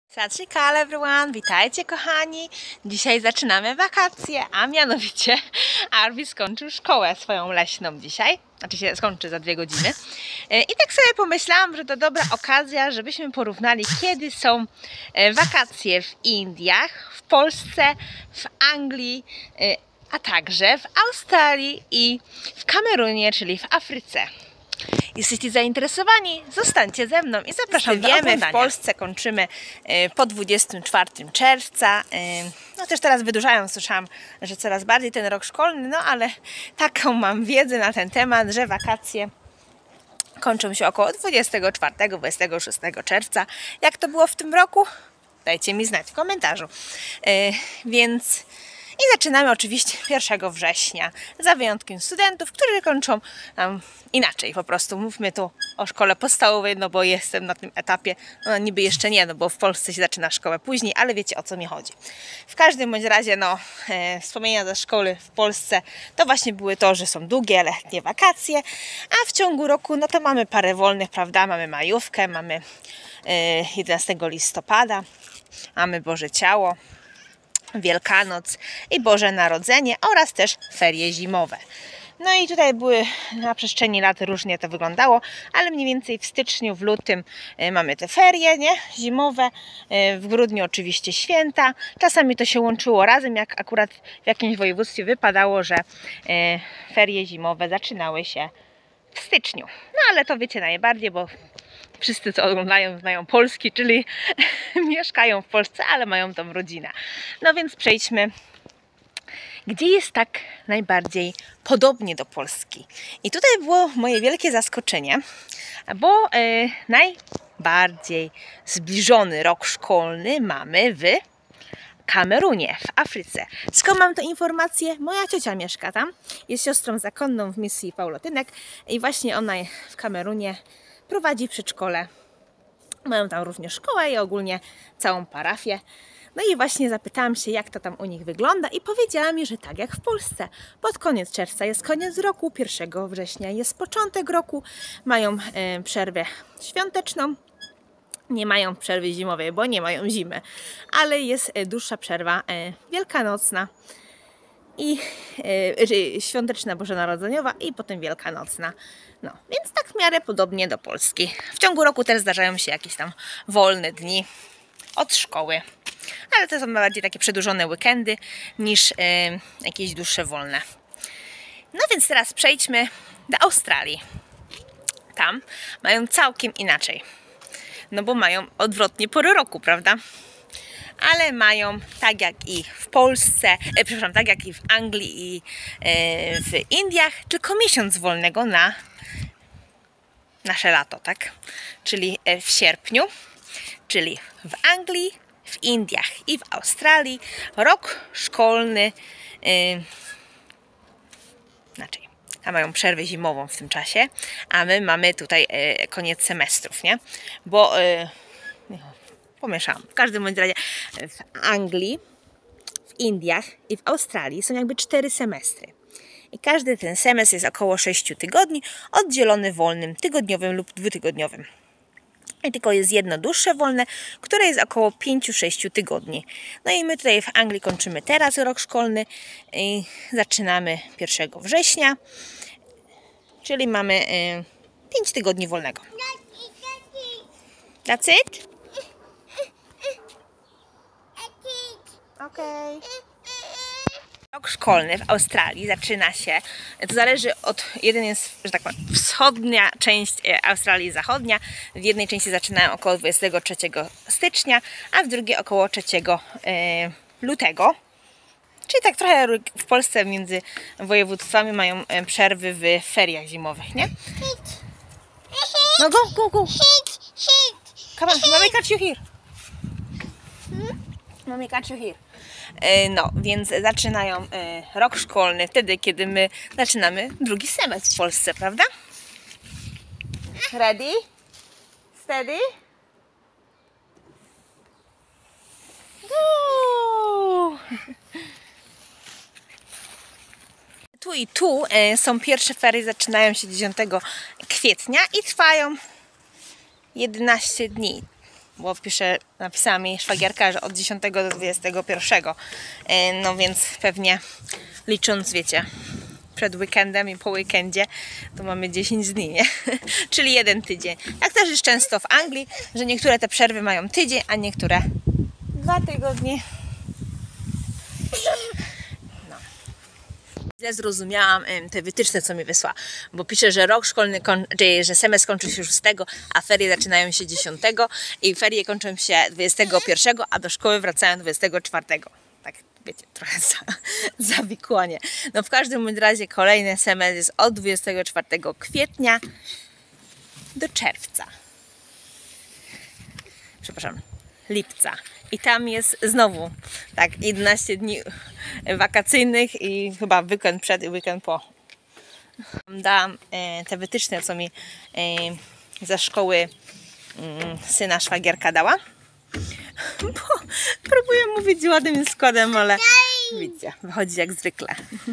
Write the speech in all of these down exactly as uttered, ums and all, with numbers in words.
Sat Sri Akal everyone, witajcie kochani. Dzisiaj zaczynamy wakacje, a mianowicie Arvi skończył szkołę swoją leśną dzisiaj. Znaczy się skończy za dwie godziny. I tak sobie pomyślałam, że to dobra okazja, żebyśmy porównali, kiedy są wakacje w Indiach, w Polsce, w Anglii, a także w Australii i w Kamerunie, czyli w Afryce. Jeśli zainteresowani, zostańcie ze mną i zapraszam do oglądania. W Polsce kończymy po dwudziestego czwartego czerwca. No też teraz wydłużają, słyszałam, że coraz bardziej ten rok szkolny, no ale taką mam wiedzę na ten temat, że wakacje kończą się około dwudziestego czwartego do dwudziestego szóstego czerwca. Jak to było w tym roku? Dajcie mi znać w komentarzu. Więc... I zaczynamy oczywiście pierwszego września, za wyjątkiem studentów, którzy kończą um, inaczej po prostu. Mówmy tu o szkole podstawowej, no bo jestem na tym etapie, no niby jeszcze nie, no bo w Polsce się zaczyna szkołę później, ale wiecie, o co mi chodzi. W każdym bądź razie, no, e, wspomnienia ze szkoły w Polsce to właśnie były to, że są długie, letnie wakacje, a w ciągu roku, no to mamy parę wolnych, prawda, mamy majówkę, mamy e, jedenastego listopada, mamy Boże Ciało, Wielkanoc i Boże Narodzenie oraz też ferie zimowe. No i tutaj były na przestrzeni lat różnie to wyglądało, ale mniej więcej w styczniu, w lutym mamy te ferie, nie? Zimowe, w grudniu oczywiście święta. Czasami to się łączyło razem, jak akurat w jakimś województwie wypadało, że ferie zimowe zaczynały się w styczniu. No ale to wiecie najbardziej, bo wszyscy, co oglądają, znają Polski, czyli mieszkają w Polsce, ale mają tam rodzinę. No więc przejdźmy, gdzie jest tak najbardziej podobnie do Polski. I tutaj było moje wielkie zaskoczenie, bo e, najbardziej zbliżony rok szkolny mamy w Kamerunie, w Afryce. Skąd mam tę informację? Moja ciocia mieszka tam, jest siostrą zakonną w misji Paulotynek i właśnie ona w Kamerunie prowadzi przedszkole. Mają tam również szkołę i ogólnie całą parafię. No i właśnie zapytałam się, jak to tam u nich wygląda i powiedziała mi, że tak jak w Polsce. Pod koniec czerwca jest koniec roku, pierwszego września jest początek roku, mają e, przerwę świąteczną, nie mają przerwy zimowej, bo nie mają zimy, ale jest e, dłuższa przerwa e, wielkanocna i e, świąteczna bożonarodzeniowa i potem wielkanocna. No, więc tak w miarę podobnie do Polski. W ciągu roku też zdarzają się jakieś tam wolne dni od szkoły, ale to są bardziej takie przedłużone weekendy niż e, jakieś dłuższe wolne. No więc teraz przejdźmy do Australii. Tam mają całkiem inaczej, no bo mają odwrotnie pory roku, prawda? Ale mają tak jak i w Polsce, e, przepraszam, tak jak i w Anglii i e, w Indiach, tylko miesiąc wolnego na nasze lato, tak? Czyli w sierpniu, czyli w Anglii, w Indiach i w Australii rok szkolny, yy, inaczej, a mają przerwę zimową w tym czasie, a my mamy tutaj yy, koniec semestrów, nie? Bo yy, pomieszałam. W każdym bądź razie w Anglii, w Indiach i w Australii są jakby cztery semestry. I każdy ten semestr jest około sześciu tygodni, oddzielony wolnym tygodniowym lub dwutygodniowym. I tylko jest jedno dłuższe wolne, które jest około pięciu do sześciu tygodni. No i my tutaj w Anglii kończymy teraz rok szkolny i zaczynamy pierwszego września, czyli mamy y, pięć tygodni wolnego. That's it? Okay. Rok szkolny w Australii zaczyna się, to zależy od, jeden jest, że tak powiem, wschodnia część Australii, zachodnia. W jednej części zaczynają około dwudziestego trzeciego stycznia, a w drugiej około trzeciego lutego. Czyli tak trochę w Polsce między województwami mają przerwy w feriach zimowych, nie? No go, go, go! Come on, mommy catch you here! Mommy catch you here! No, więc zaczynają rok szkolny wtedy, kiedy my zaczynamy drugi semestr w Polsce, prawda? Ready? Steady? Go! Tu i tu są pierwsze ferie, zaczynają się dziesiątego kwietnia i trwają jedenaście dni. bo pisze, napisała mi szwagierka, że od dziesiątego do dwudziestego pierwszego. No więc pewnie licząc, wiecie, przed weekendem i po weekendzie, to mamy dziesięć dni, nie? Czyli jeden tydzień. Tak też jest często w Anglii, że niektóre te przerwy mają tydzień, a niektóre dwa tygodnie. No. Źle zrozumiałam te wytyczne, co mi wysłała, bo pisze, że rok szkolny, czyli że semestr kończy się szóstego, a ferie zaczynają się dziesiątego i ferie kończą się dwudziestego pierwszego, a do szkoły wracają dwudziestego czwartego. Tak, wiecie, trochę za, zawikłanie. No w każdym bądź razie kolejny semestr jest od dwudziestego czwartego kwietnia do czerwca. Przepraszam, lipca. I tam jest znowu tak jedenaście dni wakacyjnych i chyba weekend przed i weekend po. Dam e, te wytyczne, co mi e, ze szkoły e, syna szwagierka dała. Bo próbuję mówić ładnym składem, ale widzicie, wychodzi jak zwykle.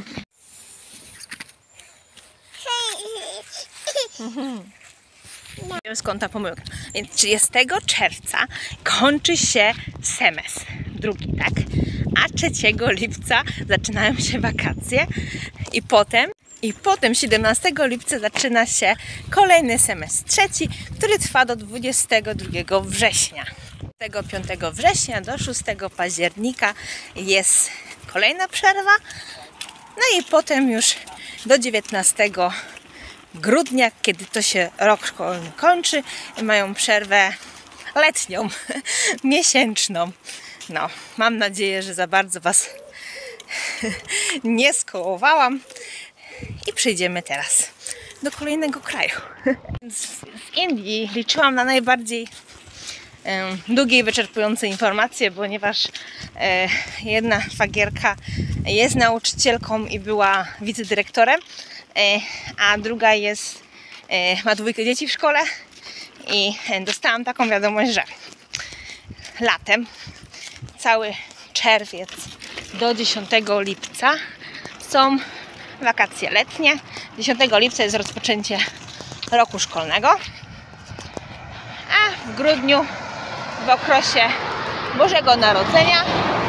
Nie wiem skąd ta pomyłka. Więc trzydziestego czerwca kończy się semestr drugi, tak? A trzeciego lipca zaczynają się wakacje i potem i potem siedemnastego lipca zaczyna się kolejny semestr trzeci, który trwa do dwudziestego drugiego września. Od piątego września do szóstego października jest kolejna przerwa. No i potem już do dziewiętnastego grudnia, kiedy to się rok szkolny kończy, mają przerwę letnią, miesięczną. No, mam nadzieję, że za bardzo Was nie skołowałam. I przejdziemy teraz do kolejnego kraju. W Indii liczyłam na najbardziej e, długie i wyczerpujące informacje, ponieważ e, jedna szwagierka jest nauczycielką i była wicedyrektorem, e, a druga jest, e, ma dwójkę dzieci w szkole i e, dostałam taką wiadomość, że latem, cały czerwiec do dziesiątego lipca są wakacje letnie. dziesiątego lipca jest rozpoczęcie roku szkolnego, a w grudniu, w okresie Bożego Narodzenia,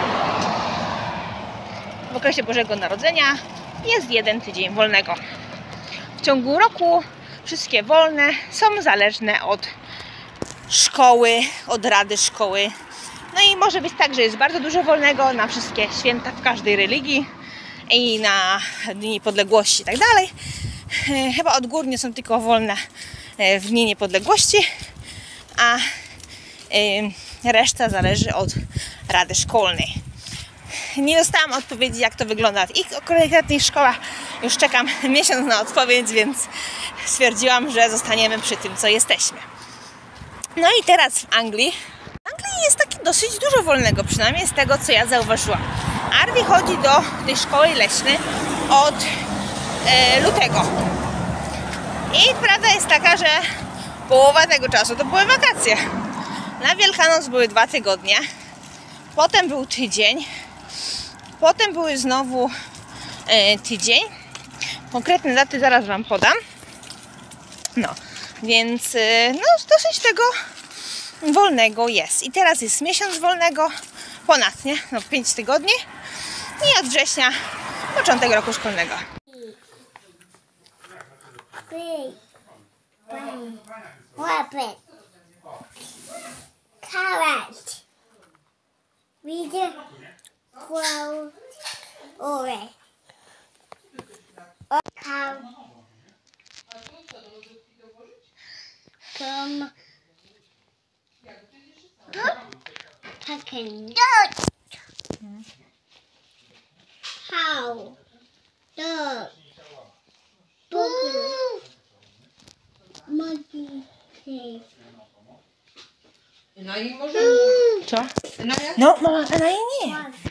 w okresie Bożego Narodzenia jest jeden tydzień wolnego. W ciągu roku wszystkie wolne są zależne od szkoły, od rady szkoły. No i może być tak, że jest bardzo dużo wolnego na wszystkie święta w każdej religii i na Dni Niepodległości i tak dalej. Chyba odgórnie są tylko wolne w Dni Niepodległości, a reszta zależy od rady szkolnej. Nie dostałam odpowiedzi, jak to wygląda w ich konkretnych szkołach. Już czekam miesiąc na odpowiedź, więc stwierdziłam, że zostaniemy przy tym, co jesteśmy. No i teraz w Anglii. W Anglii jest taki dosyć dużo wolnego, przynajmniej z tego, co ja zauważyłam. Arvi chodzi do tej szkoły leśnej od e, lutego. I prawda jest taka, że połowa tego czasu to były wakacje. Na Wielkanoc były dwa tygodnie, potem był tydzień, potem były znowu e, tydzień. Konkretne daty zaraz Wam podam. No, więc e, no, dosyć tego wolnego jest. I teraz jest miesiąc wolnego, ponad, nie? No, pięć tygodni. I od września początek roku szkolnego. Carrot. Read quote ore. Cow. Come. Pecking. How. Dog. Boo. Monkey. Pig. No i może... Co? No, ja... No, mama, a na jej nie.